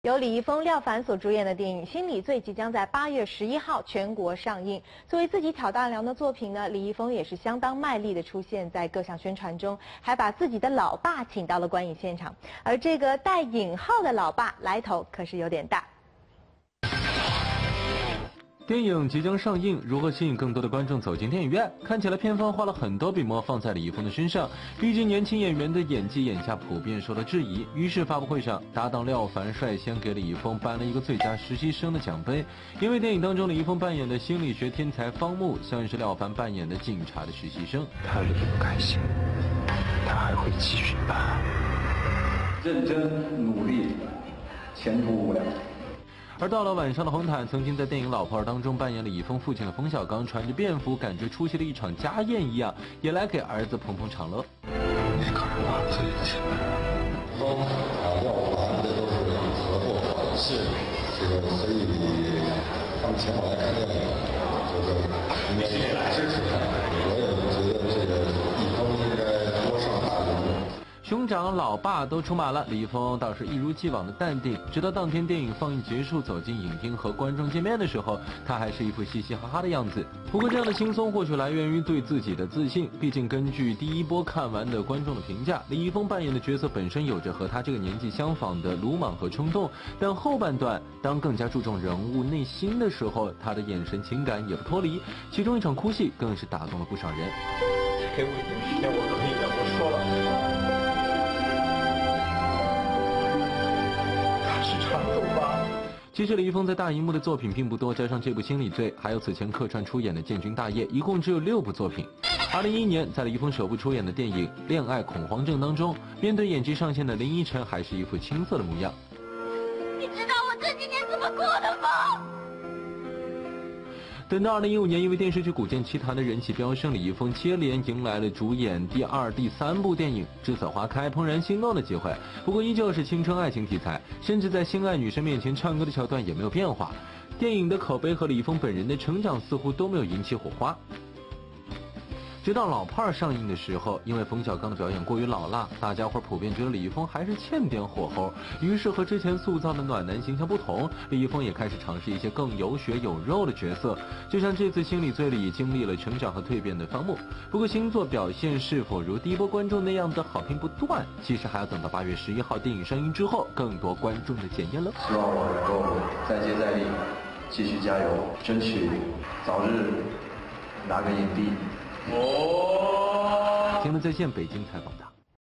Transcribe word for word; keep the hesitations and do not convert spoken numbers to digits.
由李易峰、廖凡所主演的电影《心理罪》即将在八月十一号全国上映。作为自己挑大梁的作品呢，李易峰也是相当卖力的出现在各项宣传中，还把自己的老爸请到了观影现场。而这个带引号的老爸来头可是有点大。 电影即将上映，如何吸引更多的观众走进电影院？看起来片方花了很多笔墨放在李易峰的身上，毕竟年轻演员的演技眼下普遍受到质疑。于是发布会上，搭档廖凡率先给李易峰颁了一个最佳实习生的奖杯，因为电影当中李易峰扮演的心理学天才方木，像是廖凡扮演的警察的实习生。 他离不开心，他还会继续办。 认真努力，前途无量。 而到了晚上的红毯，曾经在电影《老炮儿》当中扮演李易峰父亲的冯小刚，穿着便服，感觉出席了一场家宴一样，也来给儿子捧捧场乐。 你可是把自己请来了。 都啊，廖凡这都是合作伙是这个，所以他们请我来看电影，就是应该来支持他。我也觉得这个易峰应该多上大荧幕。 兄长、老爸都出马了，李易峰倒是一如既往的淡定。直到当天电影放映结束，走进影厅和观众见面的时候，他还是一副嘻嘻哈哈的样子。不过这样的轻松或许来源于对自己的自信，毕竟根据第一波看完的观众的评价，李易峰扮演的角色本身有着和他这个年纪相仿的鲁莽和冲动，但后半段当更加注重人物内心的时候，他的眼神情感也不脱离，其中一场哭戏更是打动了不少人。 给我一点时间，我可以的，我说了。 其实李易峰在大荧幕的作品并不多，加上这部《心理罪》，还有此前客串出演的《建军大业》，一共只有六部作品。二零一一年，在李易峰首部出演的电影《恋爱恐慌症》当中，面对演技上线的林依晨，还是一副青涩的模样。 你知道我这几年怎么过的吗？ 等到二零一五年，因为电视剧《古剑奇谭》的人气飙升，李易峰接连迎来了主演第二、第三部电影《栀子花开》《怦然心动》的机会。不过依旧是青春爱情题材，甚至在心爱女神面前唱歌的桥段也没有变化。电影的口碑和李易峰本人的成长似乎都没有引起火花。 直到《老炮儿》上映的时候，因为冯小刚的表演过于老辣，大家伙普遍觉得李易峰还是欠点火候。于是和之前塑造的暖男形象不同，李易峰也开始尝试一些更有血有肉的角色，就像这次《心理罪》里经历了成长和蜕变的方木。不过新作表现是否如第一波观众那样的好评不断，其实还要等到八月十一号电影上映之后，更多观众的检验了。 希望我能够再接再厉，继续加油，争取早日拿个影帝。 节目再见，北京采访他。